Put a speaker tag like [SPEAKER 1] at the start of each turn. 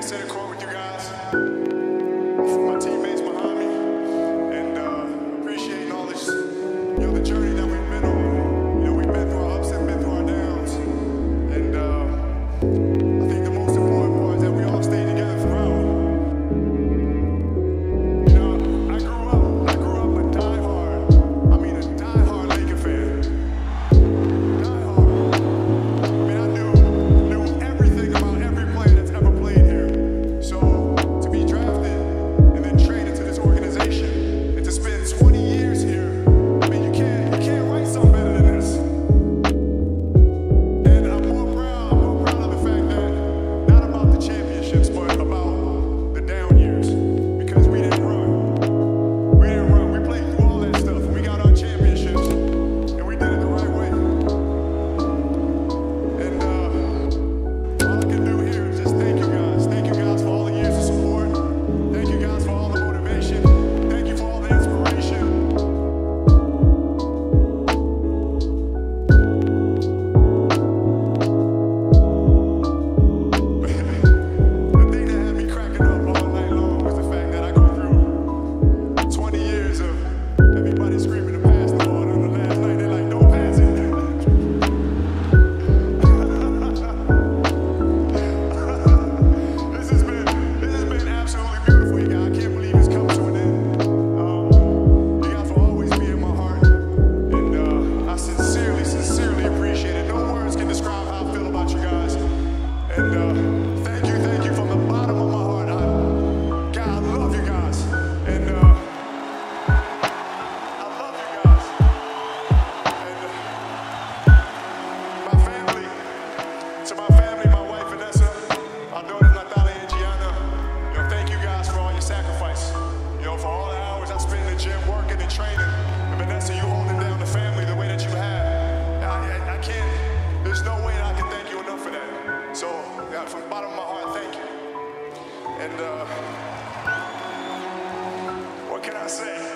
[SPEAKER 1] sit in court with you guys, for my teammates behind me, and appreciating all this, the journey that we've been on. We've been through our ups and been through our downs, and I think the most important part is that we all stayed together throughout. I grew up a diehard Laker fan. Diehard. I knew everything about every player that's ever played here. So to be drafted and then traded to this organization and to spend 20 years here, you can't write something better than this. And I'm more proud of the fact that not about the championships, but about the down years, because we didn't run. We played through all that stuff, and we got our championships, and we did it the right way. And all I can do here is just thank you guys. Thank you guys for all the years of support. Thank you guys for all the motivation. Thank you for all the inspiration. The thing that had me cracking up all night long was the fact that I go through 20 years of everybody screaming to pass the ball, and on the last night they're like, don't pass it. This has been absolutely beautiful, you guys. I can't believe it's come to an end. You guys will always be in my heart, and I sincerely appreciate it. No words can describe how I feel about you guys. And thank you from the bottom of my heart. God, I love you guys, and I love you guys. And my family, my wife Vanessa, our daughters Natalia and Gianna, thank you guys for all your sacrifice. For all the hours I spent in the gym working and training. And Vanessa, you holding down the family the way that you have. I can't, there's no way that I can thank you enough for that. So, from the bottom of my heart, thank you. And what can I say?